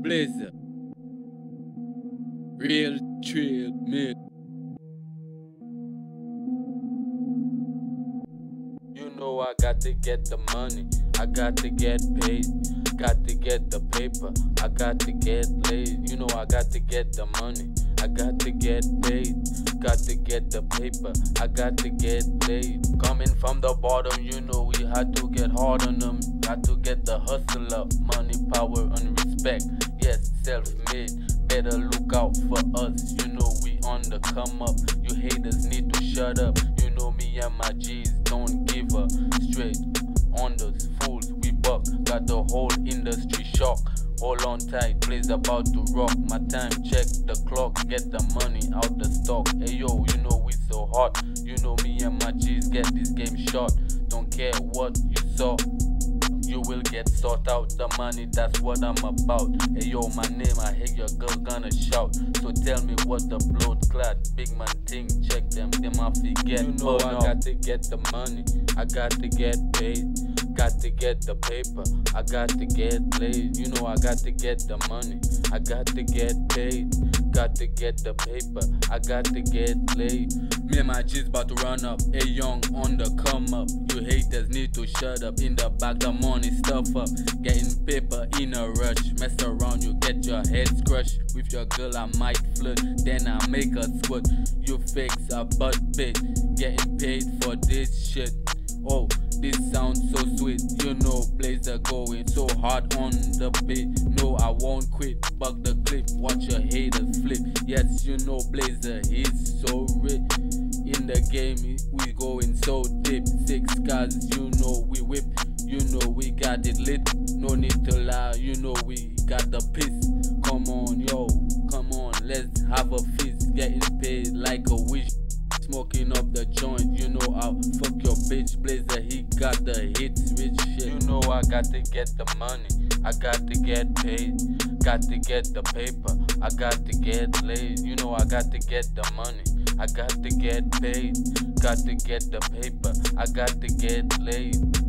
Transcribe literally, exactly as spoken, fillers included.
Blazer, real trail man. You know I got to get the money, I got to get paid, got to get the paper, I got to get laid. You know I got to get the money, I got to get paid, got to get the paper, I got to get laid. Coming from the bottom, you know we had to get hard on them, had to get the hustle up, money, power and respect. Yes, self-made, better look out for us. You know we on the come up, you haters need to shut up. You know me and my G's don't give a straight on those fools we buck. Got the whole industry shocked. Hold on tight, Blaze about to rock. My time, check the clock, get the money out the stock. Hey yo, you know we so hot. You know me and my G's get this game shot. Don't care what you saw, you will get sought out. The money, that's what I'm about. Hey yo, my name, I hear your girl gonna shout. So tell me what the blood clad big man thing. Check them, them I forget. You know I got to get the money, I got to get paid, got to get the paper, I got to get laid. You know I got to get the money, I got to get paid, got to get the paper, I got to get laid. Me and my G's about to run up, a young on the come up. You haters need to shut up. In the back the money stuff up, getting paper in a rush. Mess around, you get your head crushed. With your girl I might flirt, then I make her squirt. You fakes a butt bit, getting paid for this shit. Oh, this sounds so sweet. You know Blazer going so hard on the beat. No, I won't quit, buck the clip, watch your haters flip. Yes, you know Blazer, he's so rich. In the game, we going so deep. Six cars, you know we whip. You know we got it lit. No need to lie, you know we got the piss. Come on, yo, come on, let's have a feast. Getting paid like a wish. Smoking up the joint, you know I'll fuck your bitch. Blazer, he got the hits, rich shit. You know I got to get the money, I got to get paid, got to get the paper, I got to get laid. You know I got to get the money, I got to get paid, got to get the paper, I got to get laid.